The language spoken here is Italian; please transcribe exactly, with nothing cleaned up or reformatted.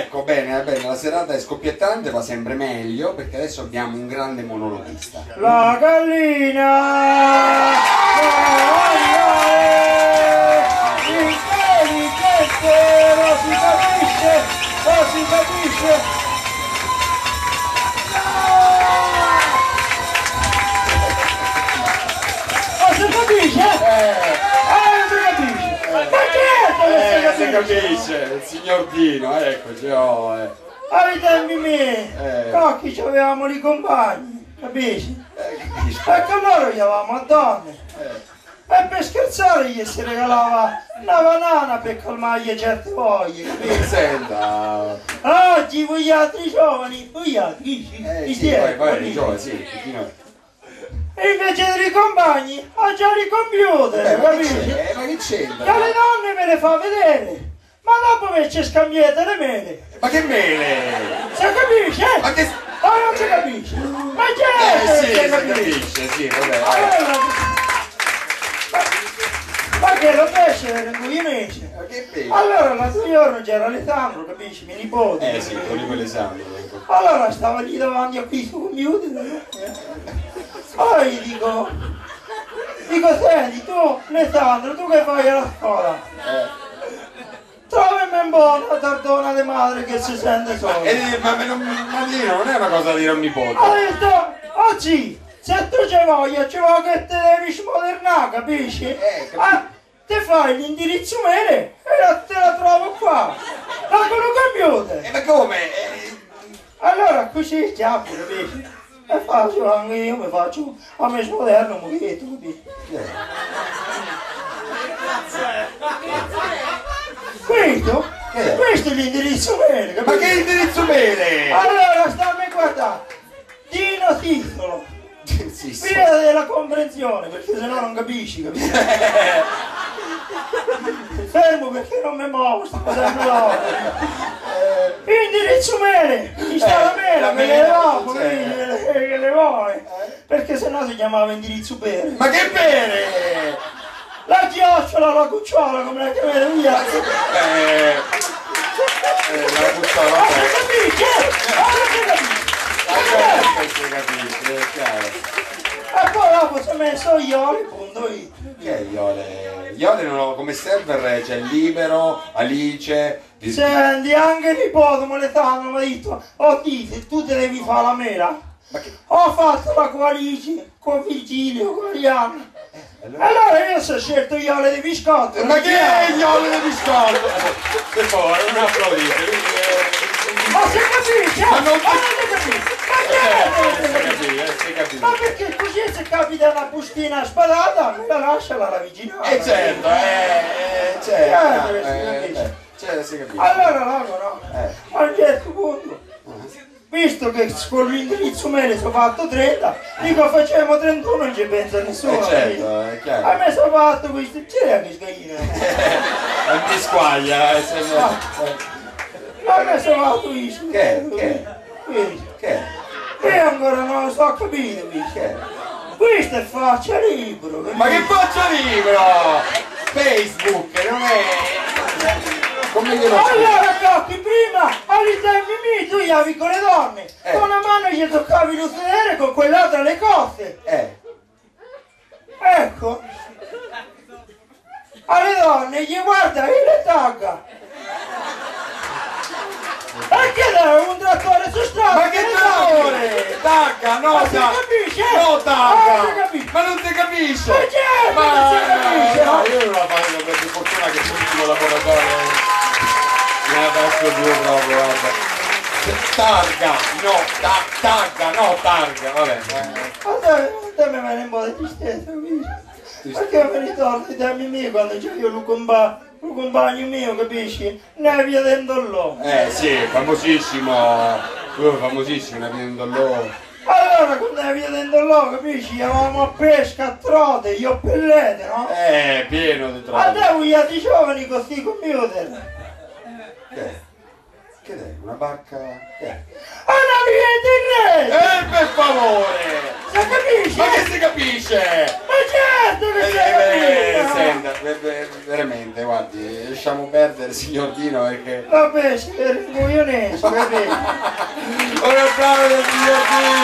ecco, bene, bene, la serata è scoppiettante, va sempre meglio, perché adesso abbiamo un grande monologhista. La gallina! I peli che non si capisce, non si capisce! Non si capisce? Eh, Ah, non si capisce! Ma certo che eh, si si capisce! capisce, il signor Dino, eccoci, oh, eh. Ai tempi miei, Eh. cocchi c'avevamo i compagni, capisci? Eh, capisco. E con loro gli avevamo a donne. Eh. E per scherzare gli si regalava una banana per calmargli certe voglie, capisci? Senta, Oggi voi altri giovani, voi altri, eh, i sì, siete, poi, poi, capisci? giovane, sì, Dino. E invece dei compagni ha già i computer, Eh, ma che capisci? c'è? Eh, ma che Che c'entra? le donne me le fa vedere, ma dopo me ci scambiate le mele. Ma che mele? Si capisce? Ma che... O non si capisce? Ma Eh certo sì, che si si capisce! capisce, sì, vabbè. eh. Allora, ma, ma che lo pesce era in due mesi? Ma che bello. Allora l'altro giorno c'era Alessandro, capisci, mio nipote. Eh sì, con quell'esame. ecco. Allora stava lì davanti a qui sul computer. eh. Poi gli dico, dico senti tu, Alessandro, tu che fai alla scuola? Eh. Trovami un po' una tardona di madre che si sente sola. Eh, ma, ma, non, ma Dino, non è una cosa da dire a un nipote. Ho detto, oggi, se tu c'hai voglia, ci vuole che te devi smodernare, capisci? Eh, capisco. Ah, te fai l'indirizzo mail e la- te la trovo qua. Ma con un computer. Eh, ma come? Eh, Allora così chiappo, capisci? E faccio anche io, mi faccio a me smoderno un pochetto, capisci? Questo? Che è? Questo è l'indirizzo mail, capisci? ma che indirizzo mail? Allora stammi a guardare. Dino Titolo. Sì, sì. Via della comprensione, perché sennò non capisci, capisci? Fermo perché non mi muovo, sto facendo l'ora. Indirizzo mail, ci sta la Eh, mela, la me mela, le robo, sì. capisci? Che le- che le vuole. Perché sennò si chiamava indirizzo pere. Ma che bene! La chiocciola, la cucciola, come la chiamate via. Eh, eh, la cucciola, Ma si vabbè. capisce? Ma si capisce? Ma certo che si capisce, è chiaro. E poi dopo si è messo Ioli punto it. Che è Iole? Iole non ho, come server c'è Libero, Alice, di- Senti, anche il nipote Moletano mi ha detto, oh dite, tu te devi fare la mela. Ma che... Ho fatto la coalice con Virgilio, con Arianna. Allora... Allora io sono scelto Iole di biscotto. Ma che è Iole di biscotto? Se fuori, non applaudite. Ma si capisce? Ma non- Ma non si capisce? Ma Eh, certo che si si capisce? capisce, si capisce. Ma perché così se capita una bustina spadata, me la lascia la ravvicinare. Eh certo, eh, eh, Certo certo, che si eh, capisce. eh, certo, si capisce. Allora Lago no, Eh. a un certo punto, visto che con l'indirizzo mail sono fatto trenta, dico facciamo trentuno, non ci pensa nessuno. Eh certo, è A chiaro. me sono fatto questo, c'era che sgaglina. Non mi squaglia, eh, sembra... eh, A me sono fatto questo. Che? Che? Questo. Che? E ancora non lo so capire questo. Che? Questo è faccia libro. Ma che faccia libro? Facebook, non è... Come glielo spiego? Allora Cocchi, prima ai tempi miei tu iavi con le donne, Eh. con una mano gli toccavi lo sedere, con quell'altra le cose. Eh, Ecco, alle donne gli guarda e le tagga. E che è un trattore su strada? ma che le tagga. dolore! Tagga, no, Ma si tagga! capisce? No, Ah, si tagga! capisce. Ma non si capisce! Ma certo che Ma si capisce, no, no? io non la faccio per fortuna che sono l'ultimo laboratorio. Non la faccio più proprio, guarda. Targa, no, ta, tagga, no, targa, vabbè. A te, a te mi viene un po' di tristezza, capisci? Perché mi ritorno i tempi miei quando c'avevo un compagno, un compagno mio, capisci? Ne via dentro l'uomo. Eh sì, famosissimo, uh, famosissimo, una via dentro. Allora quando ne via dentro l'uomo, capisci? Andavamo a pesca, a trote, io pellete, no? Eh, pieno di A trote. te vogliate i giovani con sti computer? Che è? Che è? Una barca? Che è? A una via internet! Eh, per favore! Ma capisci? Ma che si capisce? Ma certo che Eh, si eh, capisce! senta, eh, eh, veramente, guardi, lasciamo perdere signor Dino perché... Vabbè, si vede il coglionese, capito? Ora bravo del signor Dino!